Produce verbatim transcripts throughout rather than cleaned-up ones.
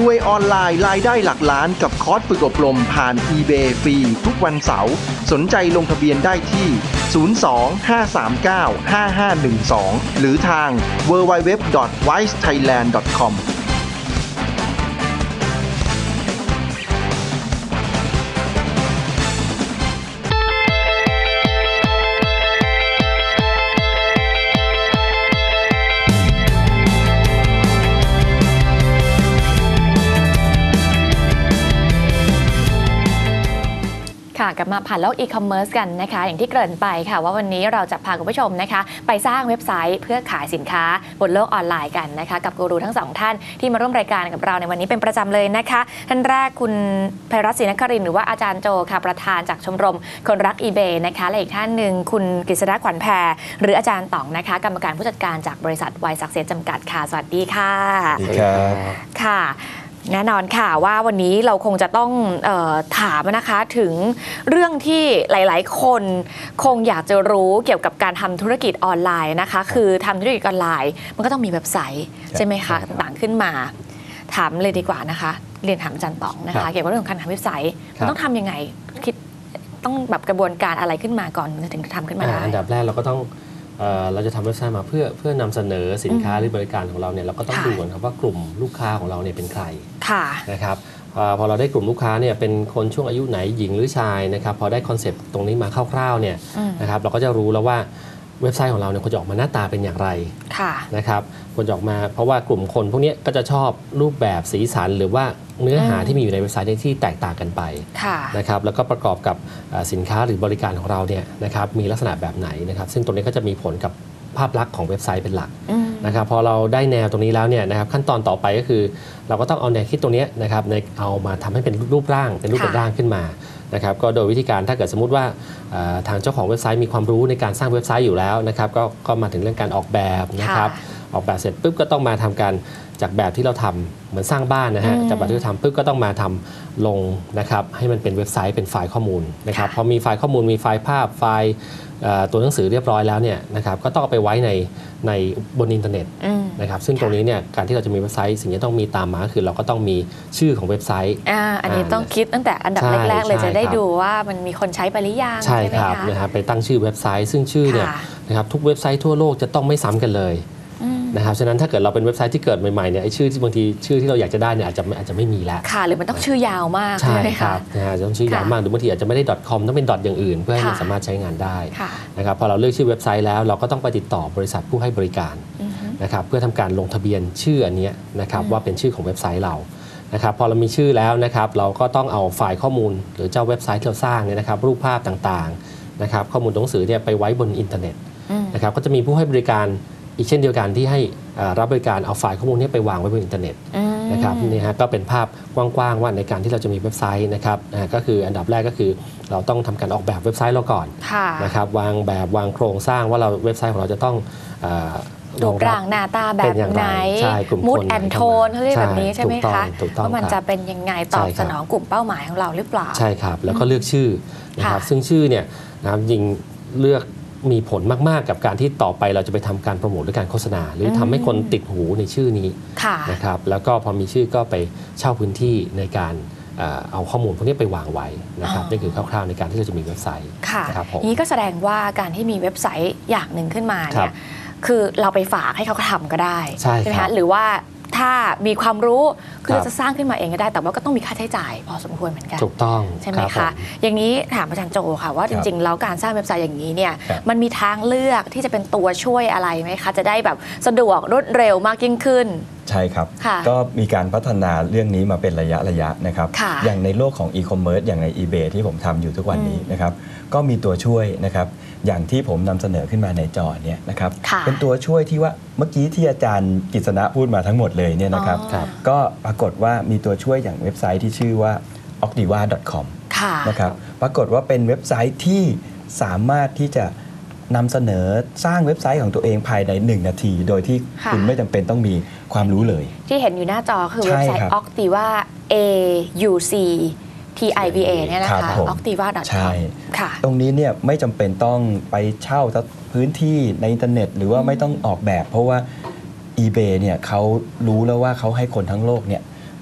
รวยออนไลน์รายได้หลักล้านกับคอร์สฝึกอบรมผ่าน eBay ฟรีทุกวันเสาร์สนใจลงทะเบียนได้ที่ ศูนย์ สอง ห้า สาม เก้า ห้า ห้า หนึ่ง สอง หรือทาง ดับเบิลยู ดับเบิลยู ดับเบิลยู ดอท ไวซ์ ไทยแลนด์ ดอท คอมกลับมาผ่านโลกอีคอมเมิร์ซกันนะคะอย่างที่เกริ่นไปค่ะว่าวันนี้เราจะพาคุณผู้ชมนะคะไปสร้างเว็บไซต์เพื่อขายสินค้าบนโลกออนไลน์กันนะคะกับกูรูทั้งสองท่านที่มาร่วมรายการกับเราในวันนี้เป็นประจำเลยนะคะท่านแรกคุณไพรัตน์ ศรีนครินทร์หรือว่าอาจารย์โจค่ะประธานจากชมรมคนรัก eBay นะคะและอีกท่านหนึ่งคุณกฤษณะขวัญแพรหรืออาจารย์ต๋องนะคะกรรมการผู้จัดการจากบริษัทไวซักเซสจำกัดค่ะสวัสดีค่ะสวัสดีครับค่ะแน่นอนค่ะว่าวันนี้เราคงจะต้องเอ่อถามนะคะถึงเรื่องที่หลายๆคนคงอยากจะรู้เกี่ยวกับการทำธุรกิจออนไลน์นะคะคือทำธุรกิจออนไลน์มันก็ต้องมีเว็บไซต์ใช่ไหมคะต่างๆขึ้นมาถามเลยดีกว่านะคะเรียนถามอาจารย์ต๋องนะคะเกี่ยวกับเรื่องของการทำเว็บไซต์มันต้องทำยังไงคิดต้องแบบกระบวนการอะไรขึ้นมาก่อนถึงจะทำขึ้นมาได้อันดับแรกเราก็ต้องเราจะทำเว็บไซต์มาเพื่อเพื่อนำเสนอสินค้าหรือบริการของเราเนี่ยเราก็ต้องดูก่อนครับว่ากลุ่มลูกค้าของเราเนี่ยเป็นใครนะครับพอเราได้กลุ่มลูกค้าเนี่ยเป็นคนช่วงอายุไหนหญิงหรือชายนะครับพอได้คอนเซปต์ตรงนี้มาคร่าวๆเนี่ยนะครับเราก็จะรู้แล้วว่าเว็บไซต์ของเราเนี่ยควรจะออกมาหน้าตาเป็นอย่างไรนะครับควรจะออกมาเพราะว่ากลุ่มคนพวกนี้ก็จะชอบรูปแบบสีสันหรือว่าเนื้อหาที่มีอยู่ในเว็บไซต์ที่แตกต่างกันไปนะครับแล้วก็ประกอบกับสินค้าหรือบริการของเราเนี่ยนะครับมีลักษณะแบบไหนนะครับซึ่งตรงนี้ก็จะมีผลกับภาพลักษณ์ของเว็บไซต์เป็นหลักนะครับพอเราได้แนวตรงนี้แล้วเนี่ยนะครับขั้นตอนต่อไปก็คือเราก็ต้องเอาแนวคิดตรงนี้นะครับในเอามาทำให้เป็นรูปร่างเป็นรูปเป็นร่างขึ้นมานะครับก็โดยวิธีการถ้าเกิดสมมุติว่าทางเจ้าของเว็บไซต์มีความรู้ในการสร้างเว็บไซต์อยู่แล้วนะครับก็ก็มาถึงเรื่องการออกแบบนะครับออกแบบเสร็จปุ๊บก็ต้องมาทำการจากแบบที่เราทำเหมือนสร้างบ้านนะฮะจากแบบที่เราทำปุ๊บก็ต้องมาทำลงนะครับให้มันเป็นเว็บไซต์เป็นไฟล์ข้อมูลนะครับพอมีไฟล์ข้อมูลมีไฟล์ภาพไฟล์ตัวหนังสือเรียบร้อยแล้วเนี่ยนะครับก็ต้องเอาไปไว้ในในบนอินเทอร์เน็ตนะครับซึ่งตรงนี้เนี่ยการที่เราจะมีเว็บไซต์สิ่งที่ต้องมีตามมาคือเราก็ต้องมีชื่อของเว็บไซต์อ่าอันนี้ต้องคิดตั้งแต่อันดับแรกๆเลยจะได้ดูว่ามันมีคนใช้ไปหรือยังใช่ครับนะครับไปตั้งชื่อเว็บไซต์ซึ่งชื่อเนี่ยนะครับทุกเว็บไซต์ทั่วโลกจะต้องไม่ซ้ำกันเลยนะครับฉะนั้นถ้าเกิดเราเป็นเว็บไซต์ที่เกิดใหม่ๆเนี่ยไอ้ชื่อที่บางทีชื่อที่เราอยากจะได้เนี่ยอาจจะอาจจะไม่มีแล้วค่ะหรือมันต้องชื่อยาวมากใช่ไหมคะนะฮะต้องชื่อยาวมากหรือบางทีอาจจะไม่ได้ .com ต้องเป็น อย่างอื่นเพื่อให้มันสามารถใช้งานได้นะครับพอเราเลือกชื่อเว็บไซต์แล้วเราก็ต้องไปติดต่อบริษัทผู้ให้บริการนะครับเพื่อทำการลงทะเบียนชื่ออันนี้นะครับว่าเป็นชื่อของเว็บไซต์เรานะครับพอเรามีชื่อแล้วนะครับเราก็ต้องเอาไฟล์ข้อมูลหรือเจ้าเว็บไซต์ที่เราสร้างเนี่ยนะครับรูปภาพต่างๆนะครับข้อมูลหนังสือเนี่ยไปไว้บนอินเทอร์เน็ตนะครับก็จะมีผู้ให้บริการอีกเช่นเดียวกันที่ให้รับบริการเอาไฟล์ข้อมูลนี้ไปวางไว้บนอินเทอร์เน็ตนะครับนี่ฮะก็เป็นภาพกว้างๆว่าในการที่เราจะมีเว็บไซต์นะครับก็คืออันดับแรกก็คือเราต้องทำการออกแบบเว็บไซต์เราก่อนนะครับวางแบบวางโครงสร้างว่าเราเว็บไซต์ของเราจะต้องรูปร่างหน้าตาแบบไหนมูดแอนโทนเขาเรียกแบบนี้ใช่ไหมคะว่ามันจะเป็นยังไงตอบสนองกลุ่มเป้าหมายของเราหรือเปล่าใช่ครับแล้วก็เลือกชื่อนะครับซึ่งชื่อเนี่ยนะครับยิงเลือกมีผลมากๆกับการที่ต่อไปเราจะไปทำการโปรโมทหรือการโฆษณาหรือทำให้คนติดหูในชื่อนี้นะครับแล้วก็พอมีชื่อก็ไปเช่าพื้นที่ในการเอาข้อมูลพวกนี้ไปวางไว้นะครับนี่คือคร่าวๆในการที่เราจะมีเว็บไซต์ครับผมนี้ก็แสดงว่าการที่มีเว็บไซต์อย่างหนึ่งขึ้นมาเนี่ยคือเราไปฝากให้เขาทำก็ได้ใช่ไหมคะหรือว่าถ้ามีความรู้คือจะสร้างขึ้นมาเองก็ได้แต่ว่าก็ต้องมีค่าใช้จ่ายพอสมควรเหมือนกันถูกต้องใช่ไหมคะอย่างนี้ถามอาจารย์โจค่ะว่าจริงๆแล้วการสร้างเว็บไซต์อย่างนี้เนี่ยมันมีทางเลือกที่จะเป็นตัวช่วยอะไรไหมคะจะได้แบบสะดวกรวดเร็วมากยิ่งขึ้นใช่ครับก็มีการพัฒนาเรื่องนี้มาเป็นระยะระยะนะครับอย่างในโลกของอีคอมเมิร์ซอย่างใน eBay ที่ผมทำอยู่ทุกวันนี้นะครับก็มีตัวช่วยนะครับอย่างที่ผมนำเสนอขึ้นมาในจอเนี่ยนะครับเป็นตัวช่วยที่ว่าเมื่อกี้ที่อาจารย์กฤษณะพูดมาทั้งหมดเลยเนี่ยนะครับก็ปรากฏว่ามีตัวช่วยอย่างเว็บไซต์ที่ชื่อว่า ออกดิวา ดอท คอม นะครับปรากฏว่าเป็นเว็บไซต์ที่สามารถที่จะนำเสนอสร้างเว็บไซต์ของตัวเองภายในหนึ่งนาทีโดยที่คุณไม่จำเป็นต้องมีความรู้เลยที่เห็นอยู่หน้าจอคือเว็บไซต์ ออกดิวา เอ ยู ซี ที ไอ วี เอ เนี่ยนะคะ ออกดิวา ดอท คอมตรงนี้เนี่ยไม่จำเป็นต้องไปเช่าพื้นที่ในอินเทอร์เน็ตหรือว่าไม่ต้องออกแบบเพราะว่า eBay เนี่ยเขารู้แล้วว่าเขาให้คนทั้งโลกเนี่ยท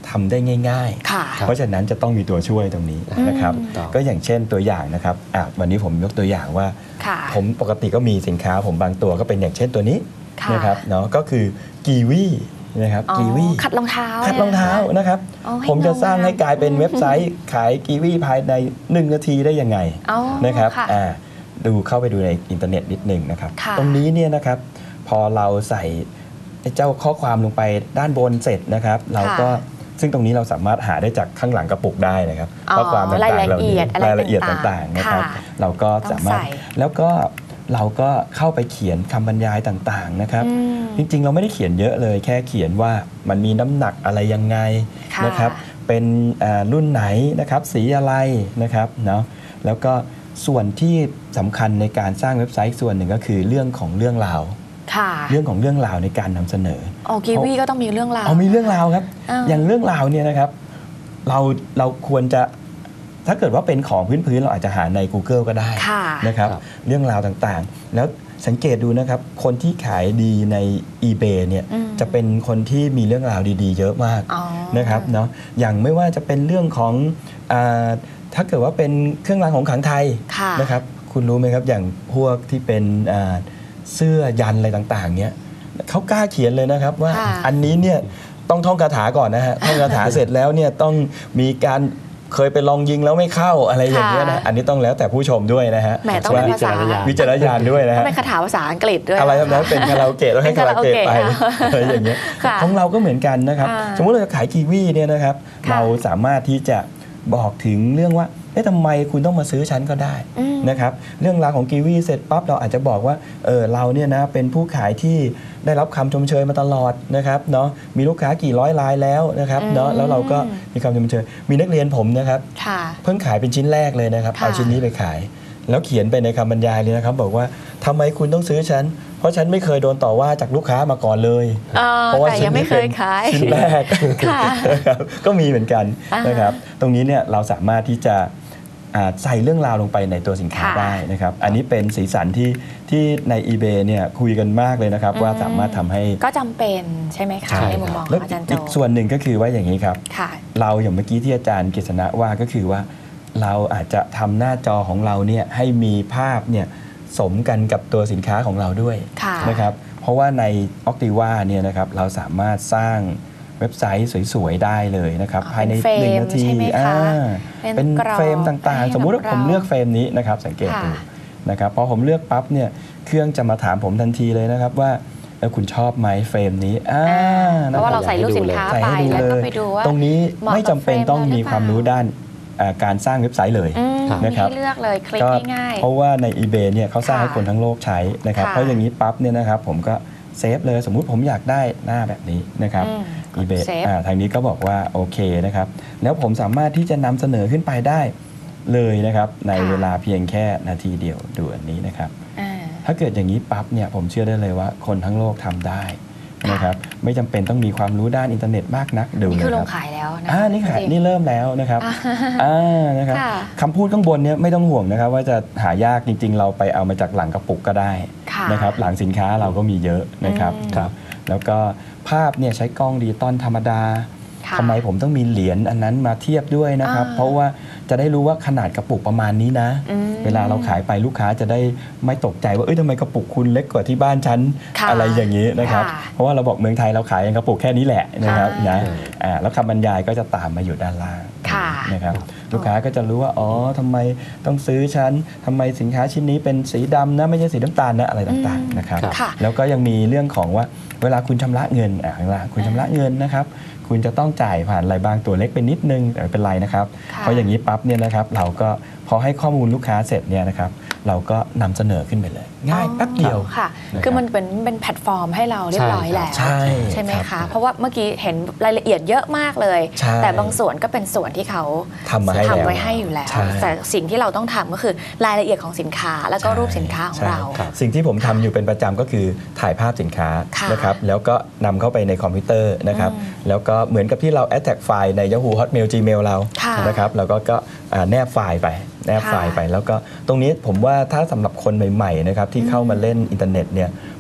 ทำได้ง่ายๆเพราะฉะนั้นจะต้องมีตัวช่วยตรงนี้นะครับก็อย่างเช่นตัวอย่างนะครับวันนี้ผมยกตัวอย่างว่าผมปกติก็มีสินค้าผมบางตัวก็เป็นอย่างเช่นตัวนี้นะครับเนาะก็คือกีวีนะครับกีวีขัดรองเท้าขัดรองเท้านะครับผมจะสร้างให้กลายเป็นเว็บไซต์ขายกีวีภายในหนึ่งนาทีได้ยังไงนะครับดูเข้าไปดูในอินเทอร์เน็ตนิดหนึ่งนะครับตรงนี้เนี่ยนะครับพอเราใส่เจ้าข้อความลงไปด้านบนเสร็จนะครับเราก็ซึ่งตรงนี้เราสามารถหาได้จากข้างหลังกระปุกได้นะครับข้อความต่างๆเรารายละเอียดต่างๆนะครับเราก็สามารถแล้วก็เราก็เข้าไปเขียนคำบรรยายต่างๆนะครับจริงๆเราไม่ได้เขียนเยอะเลยแค่เขียนว่ามันมีน้ำหนักอะไรยังไงนะครับเป็นรุ่นไหนนะครับสีอะไรนะครับเนาะแล้วก็ส่วนที่สำคัญในการสร้างเว็บไซต์ส่วนหนึ่งก็คือเรื่องของเรื่องราวเรื่องของเรื่องราวในการนำเสนอโอกีวีก็ต้องมีเรื่องราวเอามีเรื่องราวครับ อ, อย่างเรื่องราวเนี่ยนะครับเราเราควรจะถ้าเกิดว่าเป็นของพื้นๆเราอาจจะหาใน Google ก็ได้นะครับเรื่องราวต่างๆแล้วสังเกตดูนะครับคนที่ขายดีใน eBay เนี่ยจะเป็นคนที่มีเรื่องราวดีๆเยอะมากนะครับเนาะอย่างไม่ว่าจะเป็นเรื่องของถ้าเกิดว่าเป็นเครื่องรางของขลังไทยนะครับคุณรู้ไหมครับอย่างพวกที่เป็นเสื้อยันอะไรต่างๆเนี่ยเขากล้าเขียนเลยนะครับว่าอันนี้เนี่ยต้องท่องคาถาก่อนนะฮะท่องคาถาเสร็จแล้วเนี่ยต้องมีการเคยไปลองยิงแล้วไม่เข้าอะไรอย่างเงี้ยนะอันนี้ต้องแล้วแต่ผู้ชมด้วยนะฮะแหมต้องเป็นภาษาวิจารณญาณด้วยนะฮะเป็นคาถาภาษาอังกฤษด้วยอะไรแบบนั้นเป็นคาราโอเกะแล้วให้คาราโอเกะไปอะไรอย่างเงี้ยของเราก็เหมือนกันนะครับสมมติเราจะขายกีวีเนี่ยนะครับเราสามารถที่จะบอกถึงเรื่องว่าเอ๊ะทำไมคุณต้องมาซื้อฉันก็ได้นะครับเรื่องราวของกีวีเสร็จปั๊บเราอาจจะบอกว่าเออเราเนี่ยนะเป็นผู้ขายที่ได้รับคำชมเชยมาตลอดนะครับเนาะมีลูกค้ากี่ร้อยรายแล้วนะครับเนาะแล้วเราก็มีคำชมเชยมีนักเรียนผมนะครับเพิ่งขายเป็นชิ้นแรกเลยนะครับเอาชิ้นนี้ไปขายแล้วเขียนไปในคำบรรยายเลยนะครับบอกว่าทำไมคุณต้องซื้อฉันเพราะฉันไม่เคยโดนต่อว่าจากลูกค้ามาก่อนเลยเพราะว่าฉันไม่เคยขายชิ้นแรกก็มีเหมือนกันนะครับตรงนี้เนี่ยเราสามารถที่จะใส่เรื่องราวลงไปในตัวสินค้าได้นะครับอันนี้เป็นสีสันที่ที่ใน eBay เนี่ยคุยกันมากเลยนะครับว่าสามารถทำให้ก็จำเป็นใช่ไหมคะในมุมมองของอาจารย์โจอีกส่วนหนึ่งก็คือว่าอย่างนี้ครับเราอย่างเมื่อกี้ที่อาจารย์กฤษณะว่าก็คือว่าเราอาจจะทำหน้าจอของเราเนี่ยให้มีภาพเนี่ยสมกันกับตัวสินค้าของเราด้วยนะครับเพราะว่าใน Optiva เนี่ยนะครับเราสามารถสร้างเว็บไซต์สวยๆได้เลยนะครับภายในหนึ่งนาทีเป็นเฟรมต่างๆสมมุติว่าผมเลือกเฟรมนี้นะครับสังเกตดูนะครับพอผมเลือกปั๊บเนี่ยเครื่องจะมาถามผมทันทีเลยนะครับว่าแล้วคุณชอบไหมเฟรมนี้เพราะว่าเราใส่รูปสินค้าไปแล้วก็ไปดูว่าตรงนี้ไม่จำเป็นต้องมีความรู้ด้านการสร้างเว็บไซต์เลยนะครับเลือกเลยคลิกง่ายๆเพราะว่าใน eBay เนี่ยเขาสร้างให้คนทั้งโลกใช้นะครับเพราะอย่างนี้ปั๊บเนี่ยนะครับผมก็เซฟเลยสมมุติผมอยากได้หน้าแบบนี้นะครับeBay ทางนี้ก็บอกว่าโอเคนะครับแล้วผมสามารถที่จะนำเสนอขึ้นไปได้เลยนะครับในเวลาเพียงแค่นาทีเดียวดูอันนี้นะครับถ้าเกิดอย่างนี้ปั๊บเนี่ยผมเชื่อได้เลยว่าคนทั้งโลกทำได้นะครับไม่จำเป็นต้องมีความรู้ด้านอินเทอร์เน็ตมากนักดูนี่คือลงขายแล้วนะอ่านี่ขายนี่เริ่มแล้วนะครับอ่านะครับคำพูดข้างบนเนี่ยไม่ต้องห่วงนะครับว่าจะหายากจริงๆเราไปเอามาจากหลังกระปุกก็ได้นะครับหลังสินค้าเราก็มีเยอะนะครับครับแล้วก็ภาพเนี่ยใช้กล้องดิจิตอลธรรมดาทำไมผมต้องมีเหรียญอันนั้นมาเทียบด้วยนะครับเพราะว่าจะได้รู้ว่าขนาดกระปุกประมาณนี้นะเวลาเราขายไปลูกค้าจะได้ไม่ตกใจว่าเอ้ยทำไมกระปุกคุณเล็กกว่าที่บ้านฉันอะไรอย่างนี้นะครับเพราะว่าเราบอกเมืองไทยเราขายกระปุกแค่นี้แหละนะครับนะแล้วคำบรรยายก็จะตามมาอยู่ด้านล่างนะครับลูกค้าก็จะรู้ว่าอ๋อทำไมต้องซื้อฉันทำไมสินค้าชิ้นนี้เป็นสีดำนะไม่ใช่สีน้ำตาลนะอะไรต่างๆนะครับแล้วก็ยังมีเรื่องของว่าเวลาคุณชำระเงินอ่าคุณชำระเงินนะครับคุณจะต้องจ่ายผ่านอะไรบางตัวเล็กไปนิดนึงแต่ไม่เป็นไรนะครับเพราะอย่างนี้ปั๊บเนี่ยนะครับเราก็พอให้ข้อมูลลูกค้าเสร็จเนี่ยนะครับเราก็นำเสนอขึ้นไปเลยง่ายแป๊บเดียวค่ะคือมันเป็นเป็นแพลตฟอร์มให้เราเรียบร้อยแล้วใช่ใช่ไหมคะเพราะว่าเมื่อกี้เห็นรายละเอียดเยอะมากเลยแต่บางส่วนก็เป็นส่วนที่เขาทำมาให้ไว้ให้อยู่แล้วแต่สิ่งที่เราต้องทำก็คือรายละเอียดของสินค้าแล้วก็รูปสินค้าของเราสิ่งที่ผมทำอยู่เป็นประจำก็คือถ่ายภาพสินค้านะครับแล้วก็นำเข้าไปในคอมพิวเตอร์นะครับแล้วก็เหมือนกับที่เรา attach ไฟล์ใน Yahoo Hotmail Gmail เรานะครับแล้วก็ก็แนบไฟล์ไปแนบไฟล์ไปแล้วก็ตรงนี้ผมว่าถ้าสำหรับคนใหม่ๆนะครับที่เข้ามาเล่นอินเทอร์เน็ตเนี่ยผ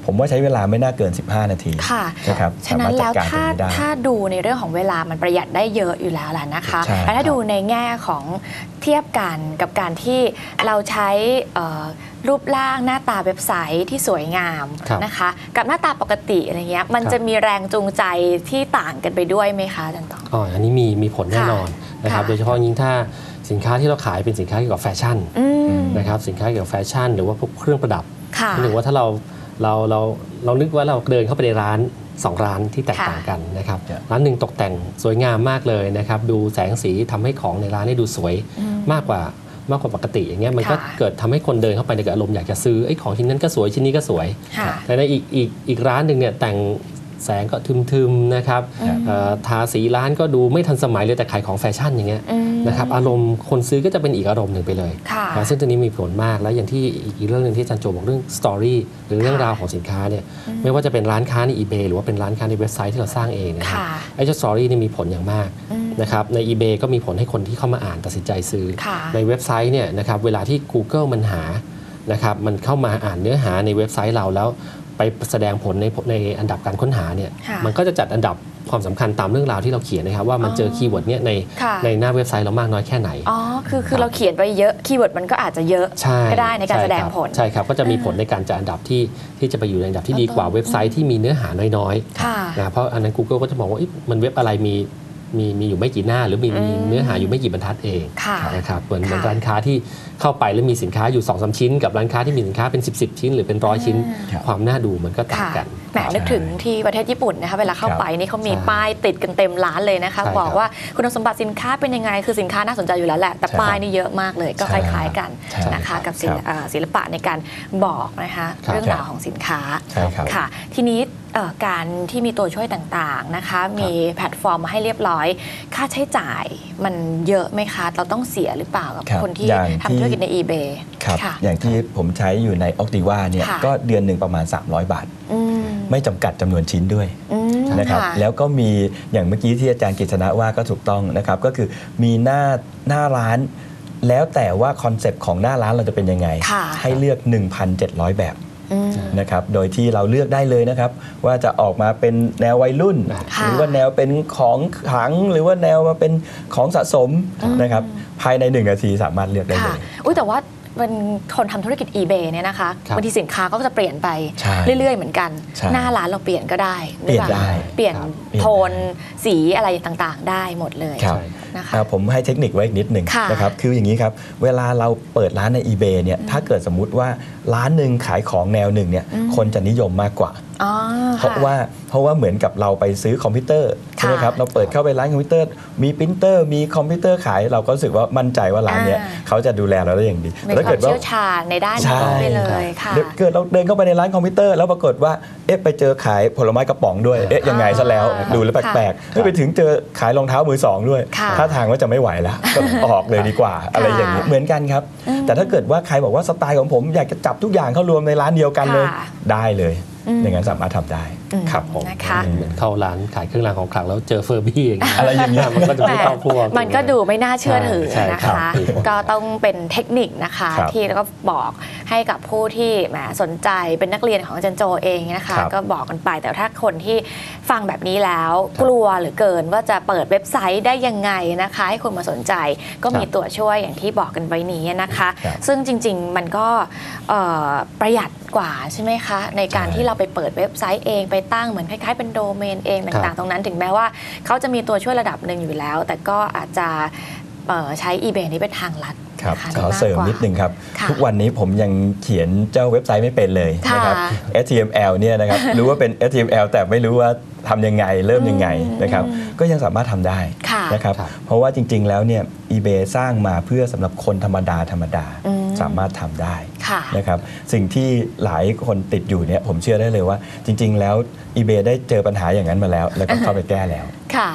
ผมว่าใช้เวลาไม่น่าเกินสิบห้านาทีนะครับฉะนั้นแล้วถ้าถ้าดูในเรื่องของเวลามันประหยัดได้เยอะอยู่แล้วแหละนะคะแต่ถ้าดูในแง่ของเทียบกันกับการที่เราใช้รูปร่างหน้าตาเว็บไซต์ที่สวยงามนะคะกับหน้าตาปกติอะไรเงี้ยมันจะมีแรงจูงใจที่ต่างกันไปด้วยไหมคะอาจารย์ต๋องอ๋ออันนี้มีมีผลแน่นอนนะครับโดยเฉพาะยิ่งถ้าสินค้าที่เราขายเป็นสินค้าเกี่ยวกับแฟชั่นนะครับสินค้าเกี่ยวกับแฟชั่นหรือว่าพวกเครื่องประดับหรือว่าถ้าเราเราเราเรานึกว่าเราเดินเข้าไปในร้านสองร้านที่แตกต่างกันนะครับร้านหนึ่งตกแต่งสวยงามมากเลยนะครับดูแสงสีทำให้ของในร้านได้ดูสวยมากกว่ามากกว่าปกติอย่างเงี้ยมันก็เกิดทำให้คนเดินเข้าไปในอารมณ์อยากจะซื้อไอ้ของชิ้นนั้นก็สวยชิ้นนี้ก็สวยแต่ในอีกอีกอีกร้านหนึ่งเนี่ยแต่งแสงก็ทึมๆนะครับทาสีร้านก็ดูไม่ทันสมัยเลยแต่ขายของแฟชั่นอย่างเงี้ยนะครับอารมณ์คนซื้อก็จะเป็นอีกอารมณ์หนึ่งไปเลยซึ่งตัวนี้มีผลมากแล้วอย่างที่อีกเรื่องหนึ่งที่อาจารย์โจบอกเรื่องสตอรี่หรือเรื่องราวของสินค้าเนี่ยไม่ว่าจะเป็นร้านค้าใน eBay หรือว่าเป็นร้านค้าในเว็บไซต์ที่เราสร้างเองนะครับไอ้เจ้าสตอรี่นี่มีผลอย่างมากนะครับใน eBay ก็มีผลให้คนที่เข้ามาอ่านตัดสินใจซื้อในเว็บไซต์เนี่ยนะครับเวลาที่ Google มันหานะครับมันเข้ามาอ่านเนื้อหาในเว็บไซต์เราแล้วไปแสดงผลในในอันดับการค้นหาเนี่ยมันก็จะจัดอันดับความสำคัญตามเรื่องราวที่เราเขียนนะครับว่ามันเจอคีย์เวิร์ดเนี่ยในในหน้าเว็บไซต์เรามากน้อยแค่ไหนอ๋อคือคือเราเขียนไปเยอะคีย์เวิร์ดมันก็อาจจะเยอะก็ได้ในการแสดงผลใช่ครับก็จะมีผลในการจัดอันดับที่ที่จะไปอยู่ในอันดับที่ดีกว่าเว็บไซต์ที่มีเนื้อหาน้อยๆนะเพราะอันนั้น Google ก็จะมองว่ามันเว็บอะไรมีมีมีอยู่ไม่กี่หน้าหรือมีมีเนื้อหาอยู่ไม่กี่บรรทัดเองนะครับเหมือนเหมือนร้านค้าที่เข้าไปแล้วมีสินค้าอยู่ สองสาม ชิ้นกับร้านค้าที่มีสินค้าเป็นสิบ สิบชิ้นหรือเป็นร้อยชิ้นความน่าดูมันก็ต่างกันแหมนึกถึงที่ประเทศญี่ปุ่นนะคะเวลาเข้าไปนี่เขามีป้ายติดกันเต็มร้านเลยนะคะบอกว่าคุณสมบัติสินค้าเป็นยังไงคือสินค้าน่าสนใจอยู่แล้วแหละแต่ป้ายนี่เยอะมากเลยก็คล้ายๆกันนะคะกับศิลปะในการบอกนะคะเรื่องราวของสินค้าค่ะทีนี้การที่มีตัวช่วยต่างๆนะคะมีแพลตฟอร์มมาให้เรียบร้อยค่าใช้จ่ายมันเยอะไหมคะเราต้องเสียหรือเปล่ากับคนที่ทำธุรกิจใน eBay ครับอย่างที่ผมใช้อยู่ใน Optiva เนี่ยก็เดือนหนึ่งประมาณสามร้อยบาทไม่จำกัดจำนวนชิ้นด้วยนะครับแล้วก็มีอย่างเมื่อกี้ที่อาจารย์กฤษณะว่าก็ถูกต้องนะครับก็คือมีหน้าหน้าร้านแล้วแต่ว่าคอนเซปต์ของหน้าร้านเราจะเป็นยังไงให้เลือก หนึ่งพันเจ็ดร้อย แบบนะครับโดยที่เราเลือกได้เลยนะครับว่าจะออกมาเป็นแนววัยรุ่นหรือว่าแนวเป็นของขลังหรือว่าแนวมาเป็นของสะสมนะครับภายในหนึ่งนาทีสามารถเลือกได้เลยอุ้ยแต่ว่าเป็นคนทำธุรกิจ eBay เนี่ยนะคะบางทีสินค้าก็จะเปลี่ยนไปเรื่อยๆเหมือนกันหน้าร้านเราเปลี่ยนก็ได้เปลี่ยนได้เปลี่ยนโทนสีอะไรต่างๆได้หมดเลยนะคะผมให้เทคนิคไว้อีกนิดหนึ่งนะครับคืออย่างนี้ครับเวลาเราเปิดร้านใน eBay เนี่ยถ้าเกิดสมมุติว่าร้านหนึ่งขายของแนวหนึ่งเนี่ยคนจะนิยมมากกว่าเพราะว่าเพราะว่าเหมือนกับเราไปซื้อคอมพิวเตอร์ใช่ไหมครับเราเปิดเข้าไปร้านคอมพิวเตอร์มีปรินเตอร์มีคอมพิวเตอร์ขายเราก็รู้สึกว่ามั่นใจว่าร้านนี้เขาจะดูแลเราได้อย่างดีถ้าเกิดว่าเชี่ยวชาญในด้านนี้ไปเลยค่ะเกิดเราเดินเข้าไปในร้านคอมพิวเตอร์แล้วปรากฏว่าเอ๊ะไปเจอขายผลไม้กระป๋องด้วยเอ๊ะยังไงซะแล้วดูแล้วแปลกๆไปถึงเจอขายรองเท้ามือสองด้วยท่าทางว่าจะไม่ไหวแล้วก็ออกเลยดีกว่าอะไรอย่างนี้เหมือนกันครับแต่ถ้าเกิดว่าใครบอกว่าสไตล์ของผมอยากจะจับทุกอย่างเข้ารวมในร้านเดียวกันเลยได้เลยอย่างนั้นสามารถทำได้ครับผมเหมือนเข้าร้านขายเครื่องรางของขลังแล้วเจอเฟอร์บี้อย่างเงี้ยอะไรอย่างเงี้ยมันก็จะไม่เข้าพวกมันก็ดูไม่น่าเชื่อถือนะคะก็ต้องเป็นเทคนิคนะคะที่เราก็บอกให้กับผู้ที่แหมสนใจเป็นนักเรียนของอาจารย์โจเองนะคะก็บอกกันไปแต่ถ้าคนที่ฟังแบบนี้แล้วกลัวเหลือเกินว่าจะเปิดเว็บไซต์ได้ยังไงนะคะให้คนมาสนใจก็มีตัวช่วยอย่างที่บอกกันไว้นี้นะคะซึ่งจริงๆมันก็ประหยัดกว่าใช่ไหมคะในการที่เราไปเปิดเว็บไซต์เองไปตั้งเหมือนคล้ายๆเป็นโดเมนเองต่างๆตรงนั้นถึงแม้ว่าเขาจะมีตัวช่วยระดับหนึ่งอยู่แล้วแต่ก็อาจจะใช้ eBay นี้เป็นทางลัดครับขอเสริมนิดนึงครับทุกวันนี้ผมยังเขียนเจ้าเว็บไซต์ไม่เป็นเลยนะครับ เอช ที เอ็ม แอล เนี่ยนะครับรู้ว่าเป็น เอช ที เอ็ม แอล แต่ไม่รู้ว่าทำยังไงเริ่มยังไงนะครับก็ยังสามารถทำได้นะครับเพราะว่าจริงๆแล้วเนี่ย eBay สร้างมาเพื่อสำหรับคนธรรมดาธรรมดาสามารถทำได้นะครับสิ่งที่หลายคนติดอยู่เนี่ยผมเชื่อได้เลยว่าจริงๆแล้ว eBay ได้เจอปัญหาอย่างนั้นมาแล้วแล้วก็เข้าไปแก้แล้วครับ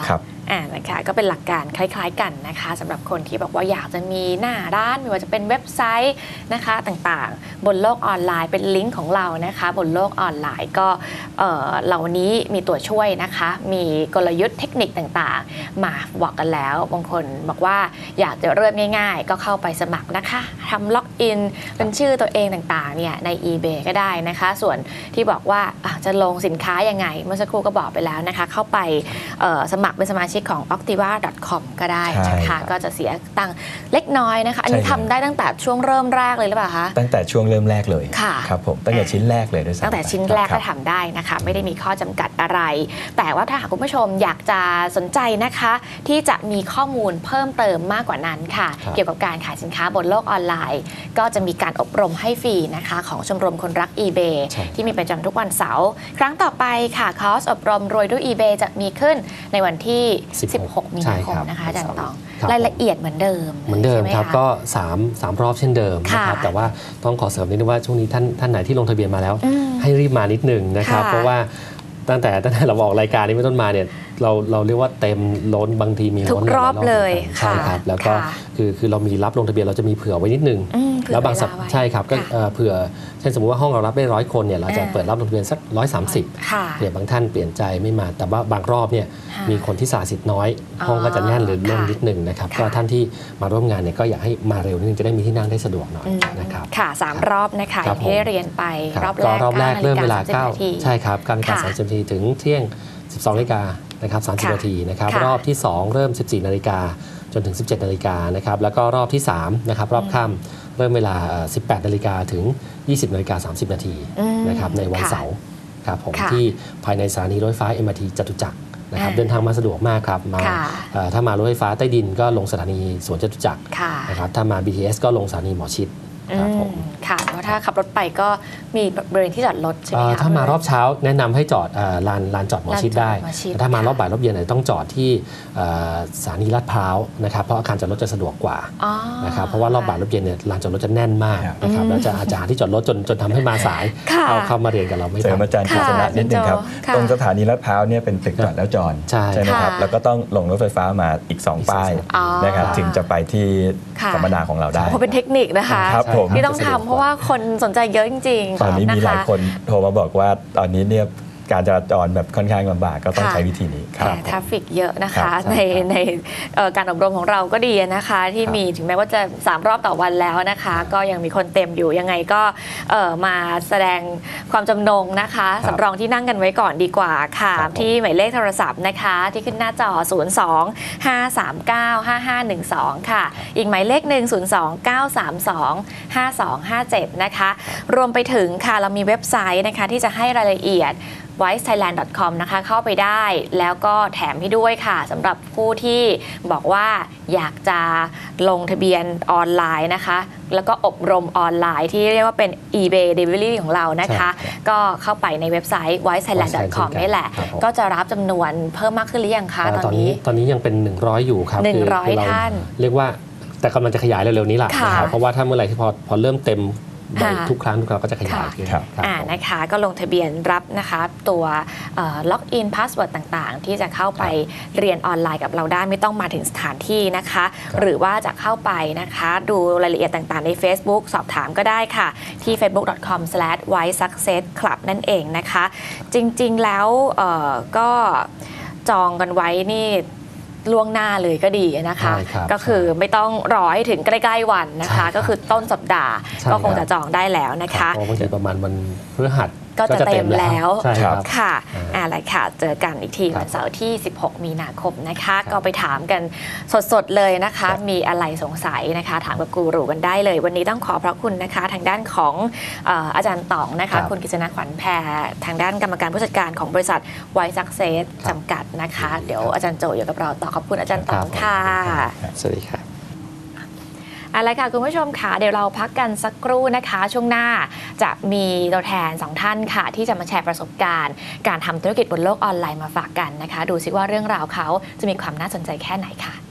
อ่านะคะก็เป็นหลักการคล้ายๆกันนะคะสำหรับคนที่บอกว่าอยากจะมีหน้าร้านไม่ว่าจะเป็นเว็บไซต์นะคะต่างๆบนโลกออนไลน์เป็นลิงก์ของเรานะคะบนโลกออนไลน์ก็เอ่อเหล่านี้มีตัวช่วยนะคะมีกลยุทธ์เทคนิคต่างๆมาบอกกันแล้วบางคนบอกว่าอยากจะเริ่มง่ายๆก็เข้าไปสมัครนะคะทำล็อกอินเป็นชื่อตัวเองต่างๆเนี่ยใน eBay ก็ได้นะคะส่วนที่บอกว่าจะลงสินค้ายังไงเมื่อสักครู่ก็บอกไปแล้วนะคะเข้าไปสมัครเป็นสมาชิกของ ออกติวา ดอท คอม ก็ได้นะคะก็จะเสียตังค์เล็กน้อยนะคะอันนี้ทำได้ตั้งแต่ช่วงเริ่มแรกเลยหรือเปล่าคะตั้งแต่ช่วงเริ่มแรกเลยครับผมตั้งแต่ชิ้นแรกเลยด้วยซ้ำตั้งแต่ชิ้นแรกก็ทำได้นะคะไม่ได้มีข้อจำกัดอะไรแต่ว่าถ้าหากคุณผู้ชมอยากจะสนใจนะคะที่จะมีข้อมูลเพิ่มเติมมากกว่านั้นค่ะเกี่ยวกับการขายสินค้าบนโลกออนไลน์ก็จะมีการอบรมให้ฟรีนะคะของชมรมคนรัก eBay ที่มีประจำทุกวันเสาร์ครั้งต่อไปค่ะคอร์สอบรมรวยด้วย eBay จะมีขึ้นในวันที่สิบหกมีนาคมนะคะอาจารย์ตองรายละเอียดเหมือนเดิมเหมือนเดิมครับก็สาม สามรอบเช่นเดิมนะครับแต่ว่าต้องขอเสริมนิดนึงว่าช่วงนี้ท่านท่านไหนที่ลงทะเบียนมาแล้วให้รีบมานิดนึงนะครับเพราะว่าตั้งแต่ตั้งแต่เราบอกรายการนี้เป็นต้นมาเนี่ยเราเราเรียกว่าเต็มล้นบางทีมีล้นรอบเลยใช่ครับแล้วก็คือคือเรามีรับลงทะเบียนเราจะมีเผื่อไว้นิดนึงแล้วบางสัปใช่ครับก็เผื่อเช่นสมมุติว่าห้องเรารับได้ร้อยคนเนี่ยเราจะเปิดรับลงทะเบียนสักร้อยสามสิบเผื่อบางท่านเปลี่ยนใจไม่มาแต่ว่าบางรอบเนี่ยมีคนที่สละสิทธิ์น้อยห้องก็จะแน่นหรือล้นนิดนึงนะครับก็ท่านที่มาร่วมงานเนี่ยก็อยากให้มาเร็วนิดนึงจะได้มีที่นั่งได้สะดวกหน่อยนะครับค่ะสามรอบนะคะที่ได้เรียนไปรอบแรกรอบแรกเริ่มเวลาเก้าใช่ครับเก้านาฬิกาสามสิบนาทีถึงเที่ยงสิบสองนาฬิกานะครับสามสิบนาทีนะครับรอบที่สองเริ่มสิบสี่นาฬิกาจนถึงสิบเจ็ดนาฬิกานะครับแล้วก็รอบที่สามนะครับรอบค่ำเริ่มเวลาสิบแปดนาฬิกาถึงยี่สิบนาฬิกาสามสิบนาทีนะครับในวันเสาร์ครับผมที่ภายในสถานีรถไฟฟ้า เอ็ม อาร์ ที จตุจักรนะครับเดินทางมาสะดวกมากครับมาถ้ามารถไฟฟ้าใต้ดินก็ลงสถานีสวนจตุจักรนะครับถ้ามา บี ที เอส ก็ลงสถานีหมอชิตค่ะเพราะถ้าขับรถไปก็มีบริเวณที่จอดรถใช่ไหมคะถ้ามารอบเช้าแนะนำให้จอดลานลานจอดหมอชิดได้แต่ถ้ามารอบบ่ายรอบเย็นต้องจอดที่สถานีลาดพร้าวนะครับเพราะอาคารจอดรถจะสะดวกกว่านะครับเพราะว่ารอบบ่ายรอบเย็นเนี่ยลานจอดรถจะแน่นมากนะครับแล้วจะอาจจะหาที่จอดรถจนจนทำให้มาสายเอาเข้ามาเรียนกับเราไม่ทันเสริมอาจารย์กฤษณะนิดนึงครับตรงสถานีลาดพร้าวเนี่ยเป็นตึกจอดแล้วจอดใช่ไหมครับแล้วก็ต้องลงรถไฟฟ้ามาอีกสองป้ายนะครับถึงจะไปที่สัมมนาของเราได้เพราะเป็นเทคนิคนะคะที่ต้องทำเพราะว่าคนสนใจเยอะจริงๆตอนนี้มีหลายคนโทรมาบอกว่าตอนนี้เนี่ยการจราจรแบบค่อนข้างลำบากก็ต้องใช้วิธีนี้แต่ทราฟฟิกเยอะนะคะในในการอบรมของเราก็ดีนะคะที่มีถึงแม้ว่าจะสามรอบต่อวันแล้วนะคะก็ยังมีคนเต็มอยู่ยังไงก็มาแสดงความจำนงนะคะสำรองที่นั่งกันไว้ก่อนดีกว่าค่ะที่หมายเลขโทรศัพท์นะคะที่ขึ้นหน้าจอศูนย์ สอง ห้า สาม เก้า ห้า ห้า หนึ่ง สองค่ะอีกหมายเลขหนึ่ง ศูนย์ สอง เก้า สาม สอง ห้า สอง ห้า เจ็ดนะคะรวมไปถึงค่ะเรามีเว็บไซต์นะคะที่จะให้รายละเอียด ไวซ์ ไทยแลนด์ ดอท คอม นะคะเข้าไปได้แล้วก็แถมให้ด้วยค่ะสำหรับผู้ที่บอกว่าอยากจะลงทะเบียนออนไลน์นะคะแล้วก็อบรมออนไลน์ที่เรียกว่าเป็น eBay Delivery ของเรานะคะก็เข้าไปในเว็บไซต์ ไวซ์ ไทยแลนด์ ดอท คอม นี่แหละก็จะรับจำนวนเพิ่มมากขึ้นหรือยังคะตอนนี้ตอนนี้ยังเป็นหนึ่งร้อยอยู่ครับหนึ่งร้อยท่านเรียกว่าแต่กำลังจะขยายเร็วๆนี้แหละนะครับเพราะว่าถ้าเมื่อไหร่ที่พอพอเริ่มเต็มทุกครั้งทุกครั้งก็จะขยายขึ้นนะคะก็ลงทะเบียนรับนะคะตัวล็อกอินพาสเวิร์ดต่างๆที่จะเข้าไปเรียนออนไลน์กับเราได้ไม่ต้องมาถึงสถานที่นะคะหรือว่าจะเข้าไปนะคะดูรายละเอียดต่างๆใน Facebook สอบถามก็ได้ค่ะที่ เฟซบุ๊ก ดอท คอม สแลช ไวซ์ ซักเซส คลับ นั่นเองนะคะจริงๆแล้วก็จองกันไว้นี่ล่วงหน้าเลยก็ดีนะคะก็คือไม่ต้องรอให้ถึงใกล้ๆวันนะคะก็คือต้นสัปดาห์ก็คงจะจองได้แล้วนะคะบางทีประมาณวันพฤหัสก็จะเต็มแล้วค่ะอะไรค่ะเจอกันอีกทีวันเสาร์ที่สิบหกมีนาคมนะคะก็ไปถามกันสดๆเลยนะคะมีอะไรสงสัยนะคะถามกับกูรูกันได้เลยวันนี้ต้องขอพระคุณนะคะทางด้านของอาจารย์ต๋องนะคะคุณกฤษณะขวัญแพรทางด้านกรรมการผู้จัดการของบริษัทไวซ์ ซักเซส จำกัดนะคะเดี๋ยวอาจารย์โจอยู่กับเราต่อขอบคุณอาจารย์ต๋องค่ะสวัสดีครับอะไรค่ะคุณผู้ชมค่ะเดี๋ยวเราพักกันสักครู่นะคะช่วงหน้าจะมีตัวแทนสองท่านค่ะที่จะมาแชร์ประสบการณ์การทำธุรกิจบนโลกออนไลน์มาฝากกันนะคะดูซิว่าเรื่องราวเขาจะมีความน่าสนใจแค่ไหนค่ะ